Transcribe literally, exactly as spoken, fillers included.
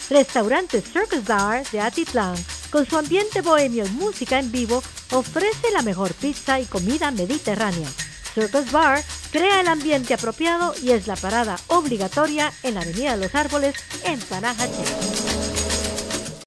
Restaurante Circus Bar de Atitlán, con su ambiente bohemio y música en vivo, ofrece la mejor pizza y comida mediterránea. Circus Bar crea el ambiente apropiado y es la parada obligatoria en la Avenida de los Árboles en Panajachel.